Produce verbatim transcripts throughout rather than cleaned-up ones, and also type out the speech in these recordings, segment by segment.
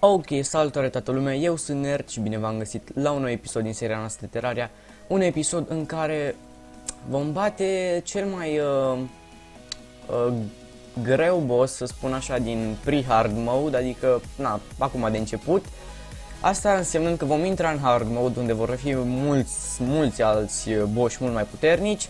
Ok, salutare toată lumea, eu sunt Nerd și bine v-am găsit la un nou episod din seria noastră Terraria. Un episod în care vom bate cel mai uh, uh, greu boss, să spun așa, din pre-hard mode, adică, na, acum de început. Asta însemnând că vom intra în hard mode, unde vor fi mulți, mulți alți boși mult mai puternici.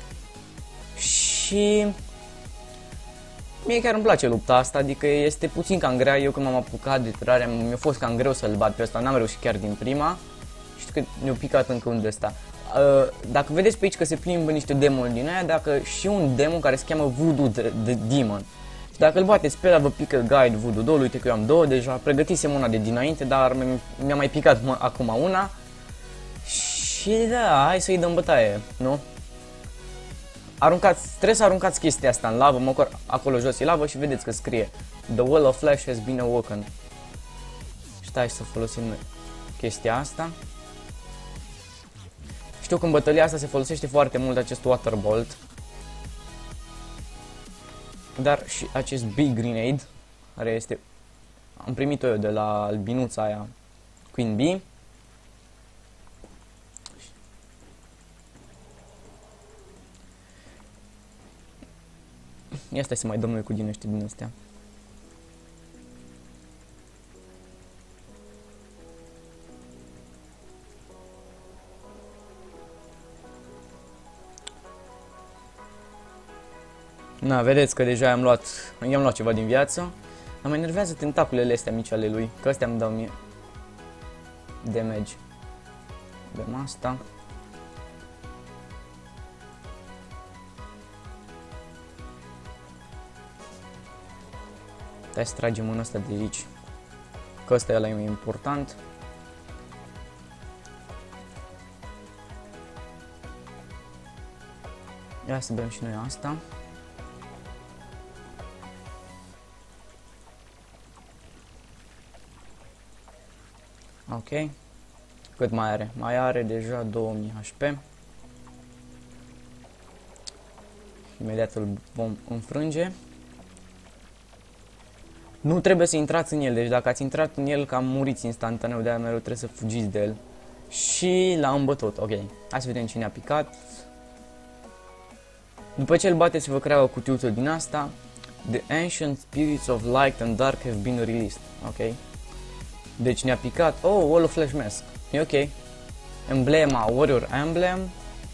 Și mie chiar îmi place lupta asta, adică este puțin cam grea. Eu când m-am apucat de Terraria, mi-a fost cam greu să-l bat pe ăsta, n-am reușit chiar din prima. Știu că ne-a picat încă un de ăsta. Uh, dacă vedeți pe aici că se plimbă niște demoni din aia, dacă și un demon care se cheamă Voodoo the, the Demon. Și dacă îl bateți pe ăla, vă pică Guide Voodoo doi, uite că eu am două deja, pregătisem una de dinainte, dar mi-a mai picat acum una. Și da, hai să-i dăm bătaie, nu? Aruncați, trebuie să aruncați chestia asta în lavă, măcar acolo jos e lavă și vedeți că scrie The Well of Flesh has been awoken. Stai să folosim chestia asta. Știu că în bătălia asta se folosește foarte mult acest Water Bolt. Dar și acest Big Grenade, care este... Am primit-o eu de la albinuța aia, Queen Bee. Ia stai să mai dăm noi cu din ăștia din astea. Na, vedeți că deja i-am luat, i-am luat ceva din viață. Dar mă enervează tentaculele astea mici ale lui, că astea îmi dau mie damage. Avem asta. Hai să tragem mâna asta de aici, că ăsta e ăla e important. Ia să bem și noi asta. Ok. Cât mai are? Mai are deja două mii H P. Imediat îl vom înfrânge. Nu trebuie să intrați în el, deci dacă ați intrat în el cam muriți instantaneu, de-aia mereu trebuie să fugiți de el. Și l-am bătut, ok. Hai să vedem cine a picat. După ce îl bateți, vă crea o cutiuță din asta. The ancient spirits of light and dark have been released, ok. Deci ne-a picat, oh, Wall of Flesh Mask, e ok. Emblema, Warrior Emblem.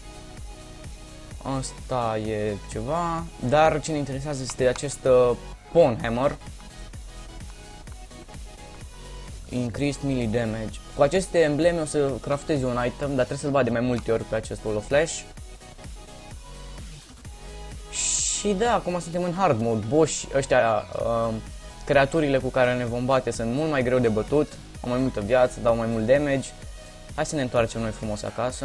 Asta e ceva, dar ce ne interesează este acest uh, Pawn Hammer. Increased melee damage. Cu aceste embleme o să craftezi un item, dar trebuie să-l bat de mai multe ori pe acest Wall of Flesh. Și da, acum suntem în hard mode. Boși ăștia, uh, creaturile cu care ne vom bate sunt mult mai greu de bătut, au mai multă viață, dau mai mult damage. Hai să ne întoarcem noi frumos acasă.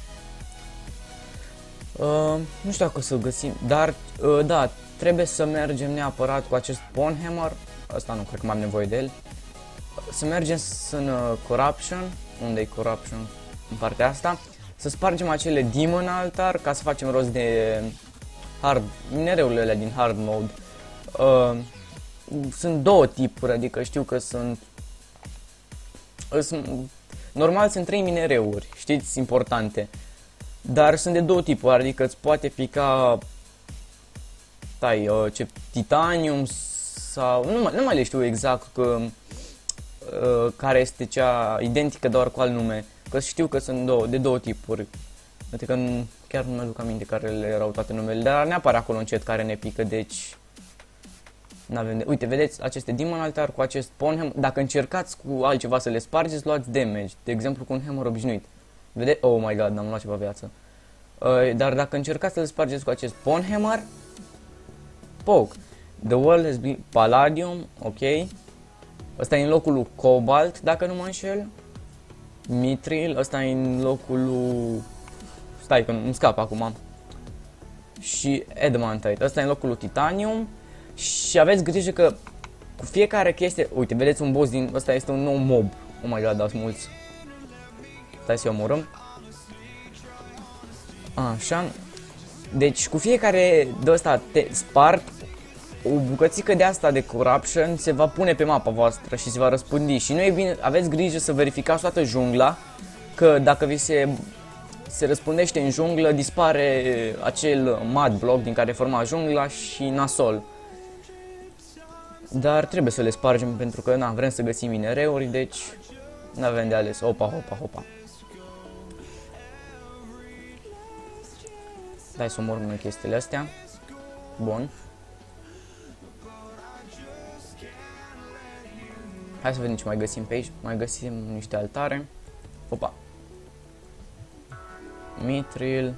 Uh, nu știu dacă o să găsim, dar uh, da, trebuie să mergem neapărat cu acest Pawn Hammer. Asta nu cred că mai am nevoie de el. Să mergem în uh, Corruption, unde e Corruption în partea asta, să spargem acele Demon Altar ca să facem rost de hard, minereurile alea din hard mode. Uh, sunt două tipuri, adică știu că sunt, uh, sunt normal sunt trei minereuri, știți, importante, dar sunt de două tipuri, adică îți poate pica stai, uh, ce titanium sau nu mai, nu mai le știu exact că Uh, care este cea identică doar cu alt nume, că știu că sunt două, de două tipuri, adică nu, chiar nu mă duc aminte care le erau toate numele, dar ne apare acolo încet care ne pică, deci n-avem de... Uite, vedeți aceste Demon Altar cu acest Pawn Hammer, dacă încercați cu altceva să le spargeți, luați damage, de exemplu cu un hammer obișnuit, vedeți? Oh my god, n-am luat ceva viață, uh, dar dacă încercați să le spargeți cu acest Pawn Hammer, poke, the world has been Palladium, ok. Ăsta e în locul lui Cobalt, dacă nu mă înșel. Mithril, ăsta e în locul lui... Stai că îmi scap acum. Și Adamantite, ăsta e în locul lui Titanium. Și aveți grijă că cu fiecare chestie... Uite, vedeți un boss din... Ăsta este un nou mob. Oh my god, dați mulți. Stai să-i omorâm. Așa. Deci cu fiecare de ăsta te spart, o bucățică de asta de corruption se va pune pe mapa voastră și se va răspândi. Și nu e bine, aveți grijă să verificați toată jungla, că dacă vi se, se răspundește în junglă, dispare acel mud block din care forma jungla și nasol. Dar trebuie să le spargem pentru că na, vrem să găsim minereuri, deci nu avem de ales. Opa, opa, opa. Dai să omorâm noi chestiile astea. Bun. Hai să vedem ce mai găsim pe aici. Mai găsim niște altare. Opa. Mithril.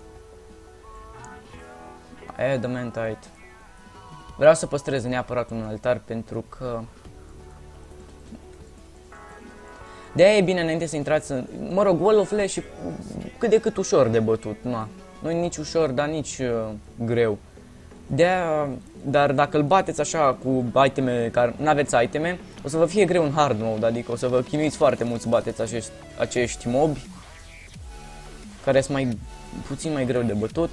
Adamantite. Vreau să păstrez neapărat un altar pentru că de-aia e bine înainte să intrați în... Mă rog, Wall of Flesh și cât de cât ușor de bătut, na. Nu e nici ușor, dar nici uh, greu. De-aia, dar dacă îl bateți așa cu iteme care nu aveți iteme, o să vă fie greu în hard mode, adică o să vă chinuiți foarte mult să bateți acești, acești mobi care sunt mai puțin mai greu de bătut.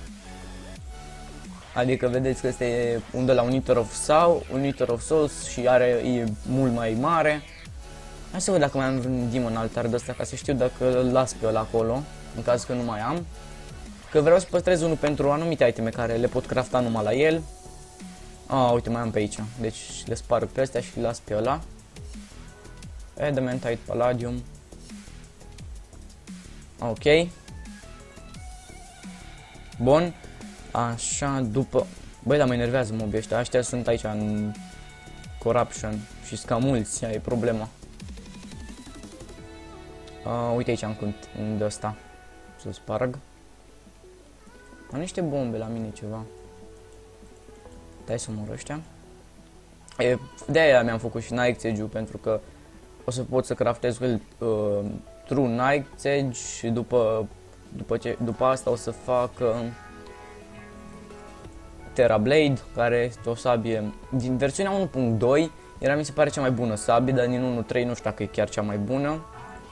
Adică vedeți că este un de la un Nether of Soul, un Nether of Souls și are e mult mai mare. Hai să văd dacă mai am un demon altar de ăsta ca să știu dacă îl las pe ăla acolo, în caz că nu mai am. Că vreau să păstrez unul pentru anumite iteme care le pot crafta numai la el. Ah, uite, mai am pe aici. Deci le sparg pe astea și le las pe ăla. Adamantite, Palladium. Ok. Bun. Așa, după... Băi, dar mă enervează mobii ăștia. Aștia sunt aici în corruption și sunt cam mulți, aia e problema. Uh, uite aici am un de ăsta. Să sparg. Am niște bombe la mine ceva. Dai să mor ăștia. De-aia mi-am făcut și Night Edge-ul, pentru că o să pot să craftez cu el uh, True Night Edge și după, după, ce, după asta o să fac uh, Terra Blade, care este o sabie din versiunea unu punct doi. Era, mi se pare, cea mai bună sabie, dar din unu punct trei nu știu dacă e chiar cea mai bună.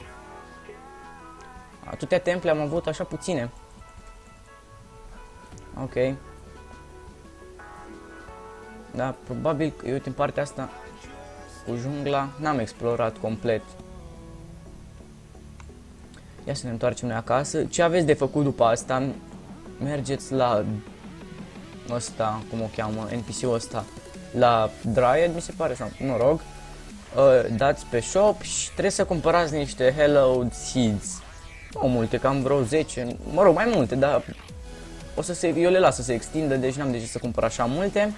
Atâtea temple am avut așa puține. Ok. Da, probabil că eu din partea asta cu jungla n-am explorat complet. Ia să ne întoarcem noi acasă. Ce aveți de făcut după asta? Mergeți la ăsta, cum o cheamă, N P C-ul ăsta, la Dryad, mi se pare, sau, mă rog. Uh, dați pe shop și trebuie să cumpărați niște Hallowed Seeds. Nu multe, cam vreo zece, mă rog, mai multe, dar o să se, eu le las să se extindă, deci n-am de ce să cumpăr așa multe.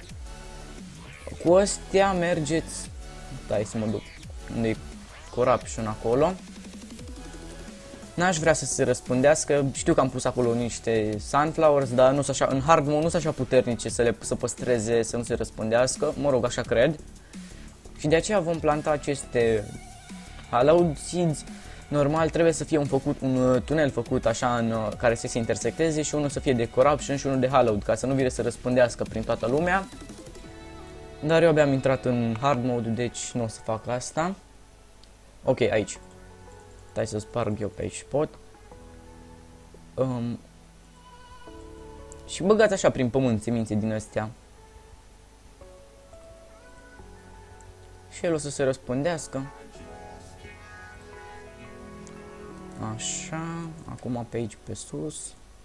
Cu astea mergeți, dai să mă duc unde e corruption acolo. N-aș vrea să se răspândească, știu că am pus acolo niște sunflowers, dar nu sunt așa, în hard mode nu sunt așa puternice să le să păstreze, să nu se răspândească, mă rog, așa cred. Și de aceea vom planta aceste Hallowed Seeds. Normal trebuie să fie un, făcut, un tunel făcut așa în care să se intersecteze și unul să fie de corruption și unul de hallowed, ca să nu vire să răspândească prin toată lumea. Dar eu abia am intrat în hard mode, deci nu o să fac asta. Ok, aici. Stai să sparg eu pe aici pot. Um, și băgați așa prin pământ semințe din astea. Și el o să se răspândească. Așa, acum pe aici pe sus.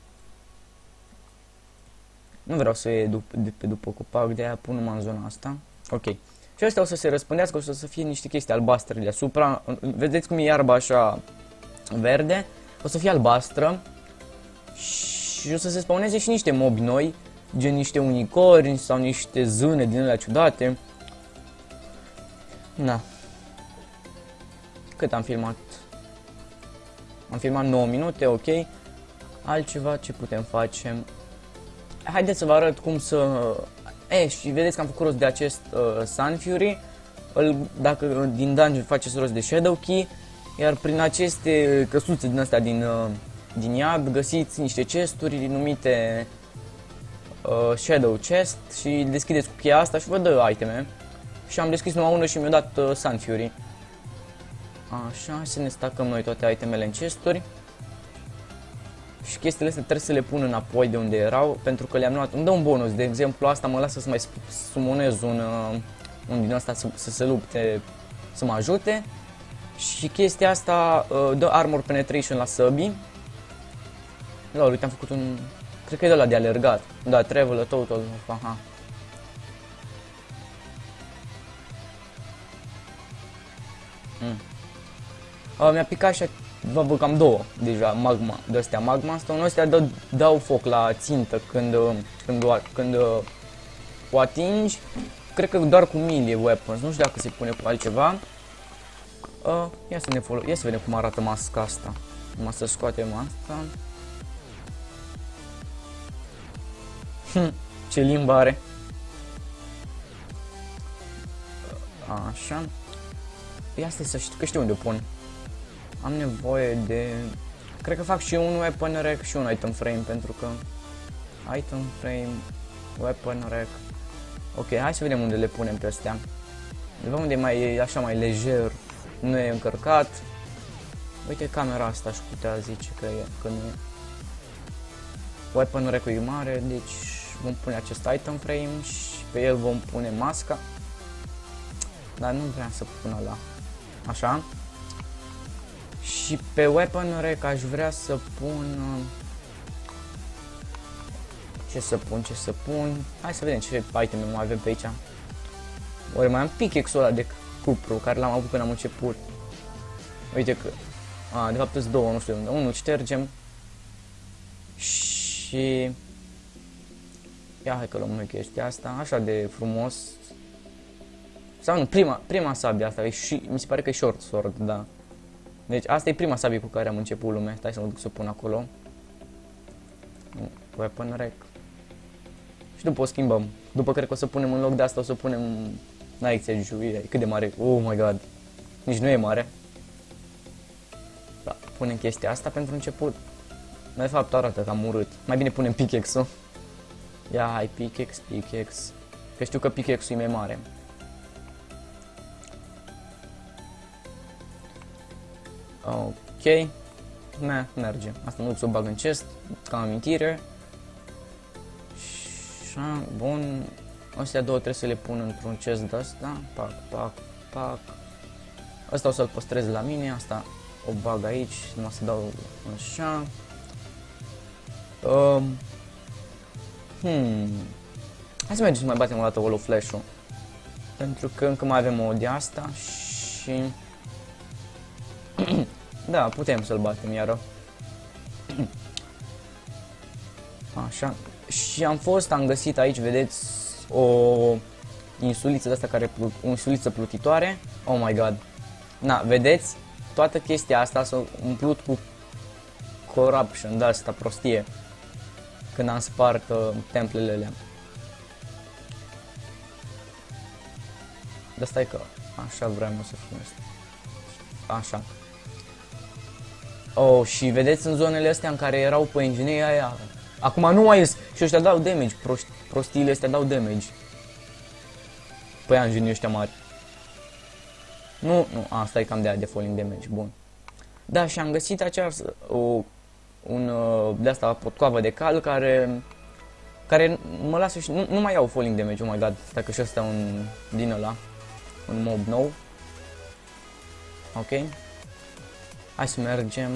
Nu vreau să iei dup de pe după copac, de aia pun numai în zona asta. Ok. Și astea o să se răspândească, o să fie niște chestii albastre deasupra. Vedeți cum e iarba așa verde? O să fie albastră. Și o să se spawneze și niște mobi noi, gen niște unicorni sau niște zâne din alea ciudate. Na. Cât am filmat? Am filmat nouă minute, ok. Altceva ce putem face? Haideți să vă arăt cum să... E, și vedeți că am făcut rost de acest uh, Sun Fury. Îl, dacă din dungeon faceți rost de Shadow Key, iar prin aceste căsuțe din astea din, uh, din iad găsiți niște chesturi numite uh, Shadow Chest și deschideți cu cheia asta și vă dă iteme. Și am deschis numai unul și mi-a dat uh, Sun Fury. Așa, să ne stacăm noi toate itemele în chesturi. și chestiile astea trebuie să le pun înapoi de unde erau, pentru că le-am luat. Îmi dă un bonus, de exemplu asta mă lasă să mai sumonez un, uh, un din ăsta să, să se lupte, să mă ajute. Și chestia asta uh, dă armor penetration la săbii. Da, uite, am făcut un... Cred că e de ăla de alergat. Da, travel total, aha. Mm. Uh, mi-a picat și vă văd cam două deja magma, de astea magma stone, astea dă, dau foc la țintă când, când, o, când o atingi. Cred că doar cu melee weapons, nu știu dacă se pune cu altceva. Uh, ia, să ne folo ia să vedem cum arată masca asta. Numai să scoatem asta. Hm, ce limbă are. Așa. Ia asta să știu, că știu unde o pun. Am nevoie de... Cred că fac și un weapon rack și un item frame, pentru că... Item frame, weapon rack... Ok, hai să vedem unde le punem pe astea. De unde e mai, așa mai lejer, nu e încărcat. Uite, camera asta aș putea zice că, e, că nu e. Weapon rack-ul e mare, deci vom pune acest item frame și pe el vom pune masca. Dar nu vreau să pun ăla. Așa. Și pe weapon rack aș vrea să pun... Ce să pun, ce să pun... Hai să vedem ce iteme mai avem pe aici. Ori mai am pickaxe-ul ăla de cupru, care l-am avut când am început. Uite că... A, de fapt sunt două, nu știu unde. Unul ștergem. Și... Ia hai că luăm noi chestia asta, așa de frumos. Sau nu, prima, prima sabie asta, e și, mi se pare că e short sword, da. Deci asta e prima sabie cu care am început lumea. Stai să mă duc să o pun acolo. Weapon rack. Și după o schimbăm. După cred că o să punem în loc de asta, o să punem... N-ai ce juire, cât de mare, oh my god. Nici nu e mare. Da, punem chestia asta pentru început. De fapt arată cam urât. Mai bine punem pickaxe-ul. Ia, hai, pickaxe, pickaxe. Că știu că pickaxe-ul e mai mare. Ok. Ne, merge. Asta nu o să o bag în chest, ca amintire. Așa, bun. Astea două trebuie să le pun într-un chest de asta. Pac, pac, pac. Asta o să-l păstrez la mine, asta o bag aici, numai să dau așa. Um. Hmm. Hai să mergem să mai batem o dată hollow flash-ul. Pentru că încă mai avem o de asta și... Da, putem să-l batem iară. Așa. Și am fost, am găsit aici, vedeți, o insuliță de asta care, o insuliță plutitoare. Oh my god. Na, vedeți? Toată chestia asta s-a umplut cu corruption, de asta, prostie. Când am spart uh, templele alea. Dar stai că așa vreau să fie asta. Așa. Oh, și vedeți în zonele astea în care erau pe inginerii aia. Acum nu mai ies și ăștia dau damage, prost, prostiile astea dau damage. Păi inginerii ăștia mari. Nu, nu, asta e cam de aia de falling damage, bun. Da, și am găsit această, o, un, de asta, potcoavă de cal care, care mă lasă și, nu, nu mai iau falling damage, oh my god, stai că și ăsta un, din ăla, un mob nou. Ok. Hai să mergem.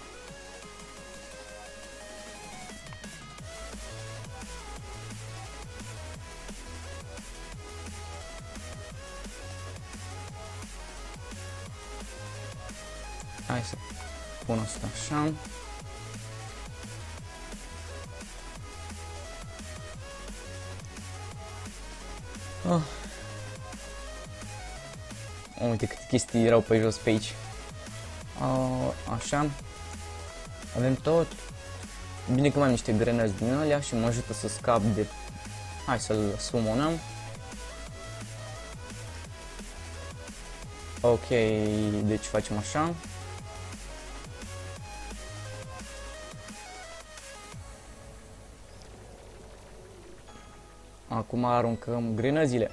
Hai să pun asta așa. Oh. Uite câte chestii erau pe jos pe aici. Uh, așa. Avem tot. Bine că mai am niște grenăzi din alea și mă ajută să scap de... Hai să-l summonăm. Ok, deci facem așa. Acum aruncăm grenăzile.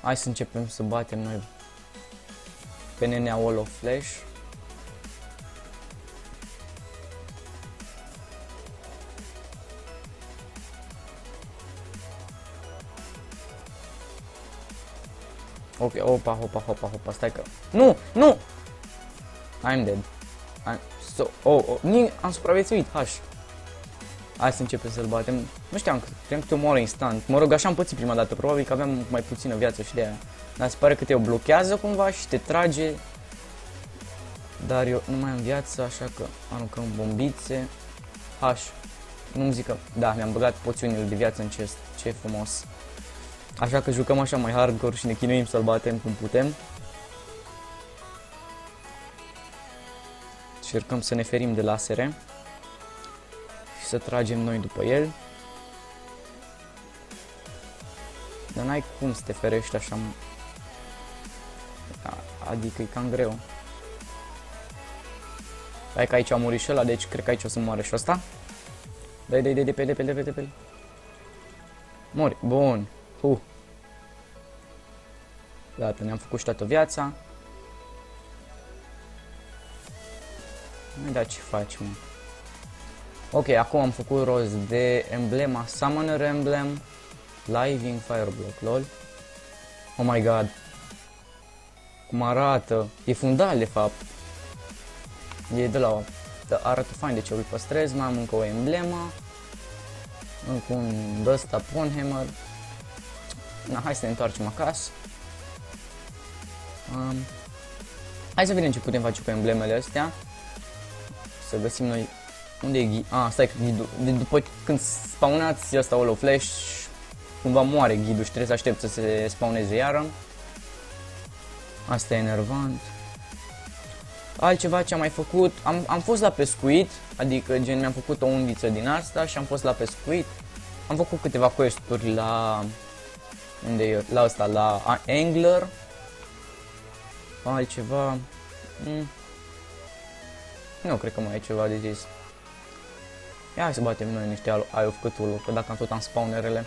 Hai să începem să batem noi pe nenea Wall of Flash. Ok, opa, opa, opa, opa, stai că... Nu, nu! I'm dead. I'm so... Oh, oh, am supraviețuit, H. Hai să începem să-l batem. Nu știam, cred că te omoară instant. Mă rog, așa am pățit prima dată, probabil că aveam mai puțină viață și de aia. Dar se pare că te o blochează cumva și te trage. Dar eu nu mai am viață, așa că aruncăm bombițe. H. Nu-mi zic că... Da, mi-am băgat poțiunile de viață în chest. Ce frumos. Așa că jucăm așa mai hardcore și ne chinuim să-l batem cum putem. Încercăm să ne ferim de lasere. Și să tragem noi după el. Dar n-ai cum să te ferești așa. Adică e cam greu. Hai că aici a murit și ăla, deci cred că aici o să moare și ăsta. Dai, dai, dai, de pe, de pe, de pe, de pe. Mori, bun. Uh. Gata, ne-am făcut și toată viața. Da, ce faci, mă? Ok, acum am făcut rost de emblema Summoner Emblem, Living Fireblock, lol. Oh my god. Cum arată? E fundal, de fapt. E de la o... Arată fain, deci eu îl păstrez, mai am încă o emblemă. Încă un ăsta Ponhammer. Na, hai să ne întoarcem acasă. Um, hai să vedem ce putem face cu emblemele astea. Să găsim noi... Unde e ghid? Ah, stai, ghidul. De după când spawnați asta Wall of Flash, cumva moare ghidul și trebuie să aștept să se spawneze iară. Asta e enervant. Altceva ce am mai făcut, am, am fost la pescuit, adică gen mi-am făcut o undiță din asta și am fost la pescuit. Am făcut câteva quest-uri la... Unde e? La asta, la Angler. Altceva... Mm. Nu cred că mai e ceva de zis. Ia hai să batem noi niște Eye of Cthulhu, că dacă am tot am spawnerele.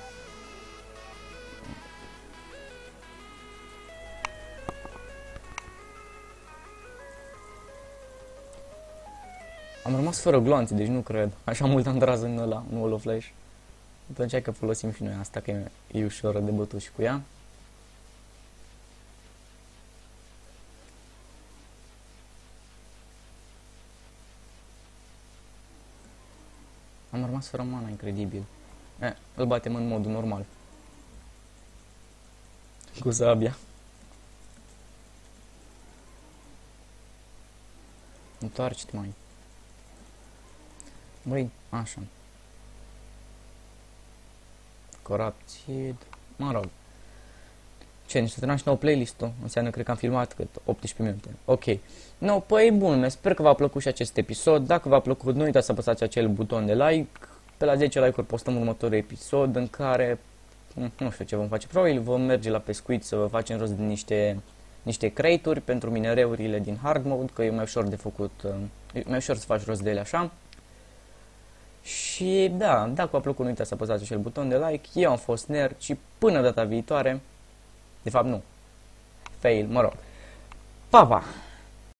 Am rămas fără gloanțe, deci nu cred. Așa mult am tras în ăla, în Wall of Flash. Atunci hai că folosim și noi asta, că e, e ușor de bătut și cu ea. Am rămas fără mana, incredibil. E, îl batem în modul normal. Cu sabia. Întoarce-te, mai. Băi, așa. Corrupted. Mă rog. Ce, nici să terminăm și nou playlist-ul? Înseamnă, cred că am filmat cât optsprezece minute. Ok. No, păi bun, sper că v-a plăcut și acest episod. Dacă v-a plăcut, nu uitați să apăsați acel buton de like. Pe la zece like-uri postăm următorul episod în care, nu știu ce vom face, probabil vom merge la pescuit să vă facem rost de niște, niște crate-uri pentru minereurile din hard mode, că e mai ușor de făcut, e mai ușor să faci rost de ele așa. Și da, dacă v-a plăcut, nu uitați să apăsați acel buton de like. Eu am fost Nerd și până data viitoare, de fapt nu, fail, mă rog, pa, pa!